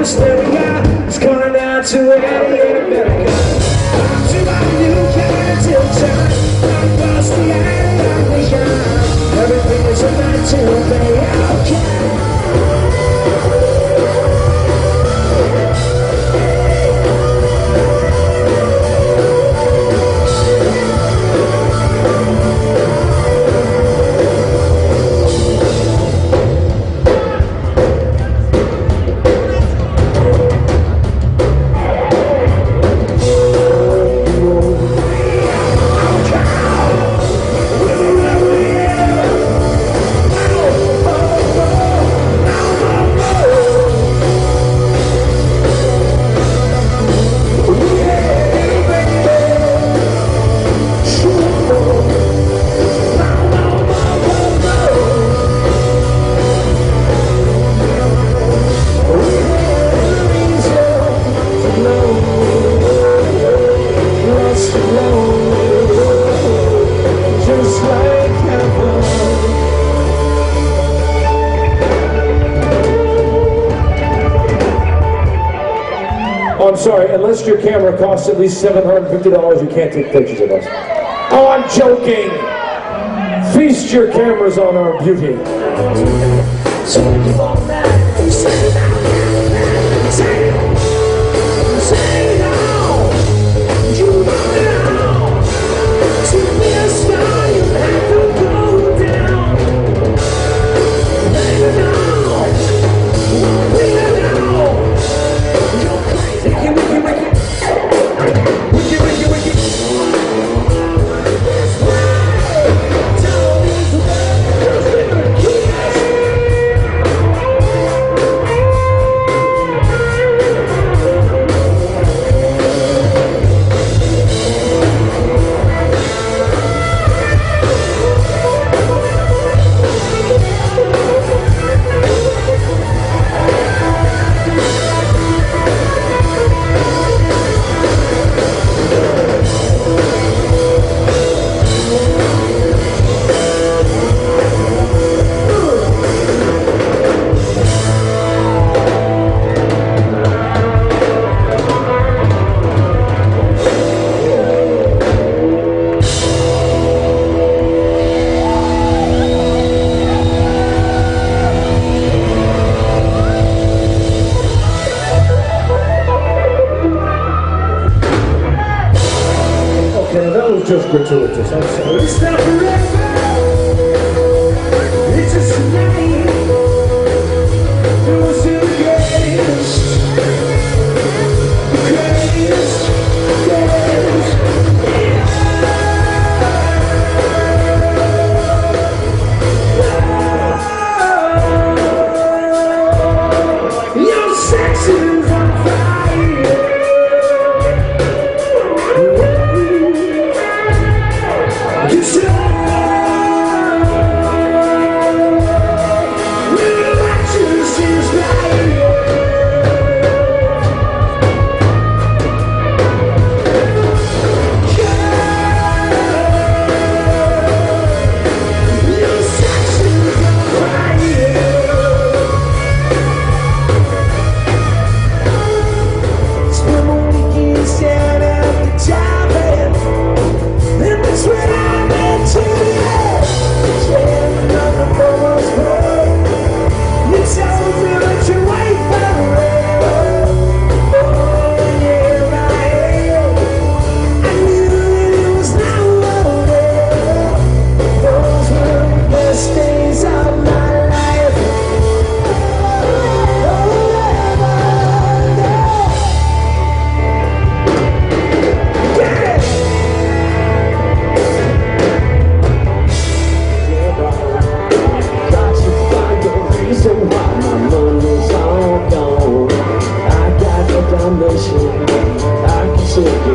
It's calling out to Eddie in America. To my new cat till time. I'm lost the island. Everything is about to be okay. Oh, I'm sorry, unless your camera costs at least $750, you can't take pictures of us. Oh, I'm joking! Feast your cameras on our beauty. Just gratuitous, I'm sorry. It's not forever. It's just tonight. It was the greatest. Greatest. Greatest. Your sex is on fire. You I can sit